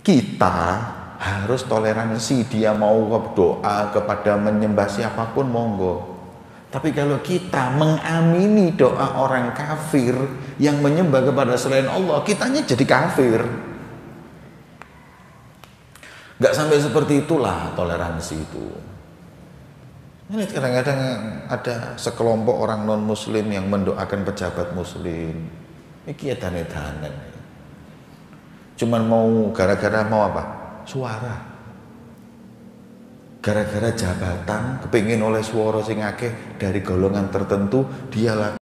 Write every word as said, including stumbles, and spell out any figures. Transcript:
Kita harus toleransi, dia mau doa kepada menyembah siapapun monggo. Tapi kalau kita mengamini doa orang kafir yang menyembah kepada selain Allah, kitanya jadi kafir. Gak sampai seperti itulah toleransi itu. Ini kadang-kadang ada sekelompok orang non muslim yang mendoakan pejabat muslim. Ini edan-edanan. Cuman mau gara-gara mau apa? Suara. Gara-gara jabatan, kepingin oleh suara sing akeh dari golongan tertentu, dia